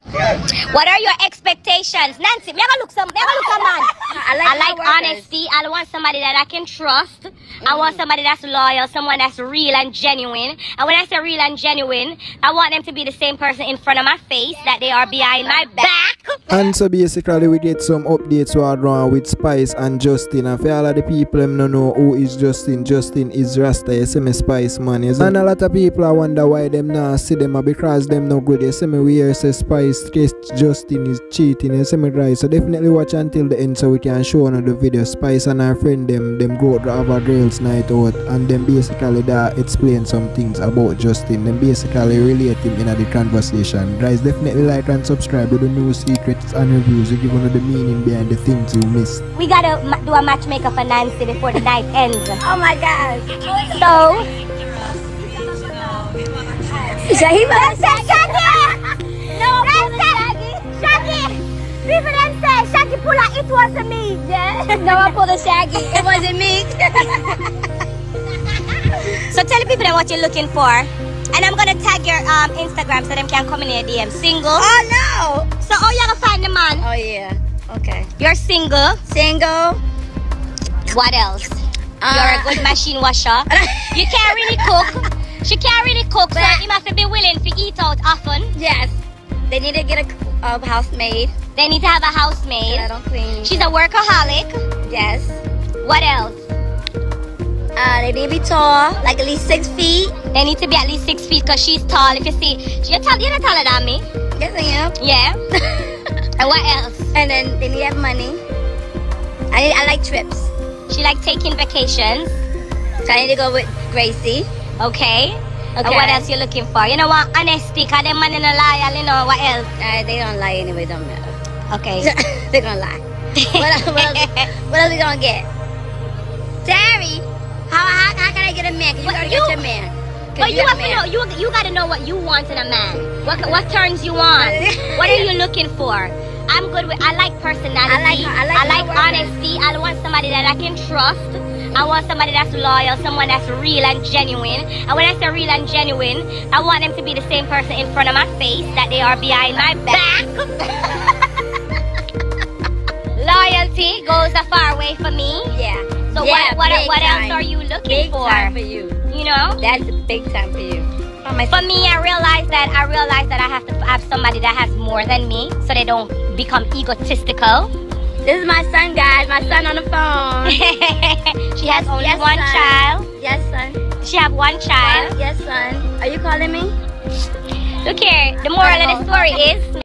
What are your expectations? Nancy, me gonna look a man. I like honesty. I want somebody that I can trust. I want somebody that's loyal, someone that's real and genuine. And when I say real and genuine, I want them to be the same person in front of my face that they are behind my back. And so basically we get some updates around with Spice and Justin. And for all of the people them don't know who is Justin. Justin is Rasta, you see me, Spice man. And a lot of people I wonder why them now see them because them no good. You see me, we hear say Spice case Justin is cheating, you see me, right? So definitely watch until the end so we can show another video. Spice and her friend them go to have a girls night out, and them basically that explain some things about Justin. Them basically relate him in the conversation. Guys, definitely like and subscribe to the new secrets and reviews. We give one of the meaning behind the things you missed. We gotta do a matchmaker for Nancy before the night ends. Oh my God. So Shaggy! People them say Shaggy pull out, it wasn't me. Yeah. No, I pulled a Shaggy. It wasn't me. So tell the people them what you're looking for. And I'm gonna tag your Instagram so them can come in your DM. Single? Oh no! So how you gonna find the man? Oh yeah. Okay. You're single. Single. What else? You're a good machine washer. You can't really cook. She can't really cook, so you must be willing to eat out often. Yes. They need to get a housemaid. They need to have a housemaid. I don't clean. She's a workaholic. Yes. What else? They need to be tall, like at least 6 feet. They need to be at least 6 feet because she's tall. If you see, you're not taller than me. Yes, I am. Yeah. And what else? And then they need to have money. I like trips. She like taking vacations. So I need to go with Gracie. Okay. And what else you looking for? You know what? Honesty, because them man in a liar, you know, what else? They don't lie anyway, don't matter. Okay. They're gonna lie. What else we gonna get? Terry, how can I get a man? Cause you gotta get your man. But you have to know, you gotta know what you want in a man. What turns you on? What are you looking for? I'm good with, I like personality. I like honesty. I want somebody that I can trust. I want somebody that's loyal, someone that's real and genuine. And when I say real and genuine, I want them to be the same person in front of my face that they are behind my back. Loyalty goes a far way for me. Yeah. So what else are you looking for? Big time for you. You know? That's a big time for you. For me, I realize that I have to have somebody that has more than me, so they don't become egotistical. This is my son, guys. My son on the phone. She has only one child. Yes, son. She have one child. Yes, son. Are you calling me? Look here. The moral of the story is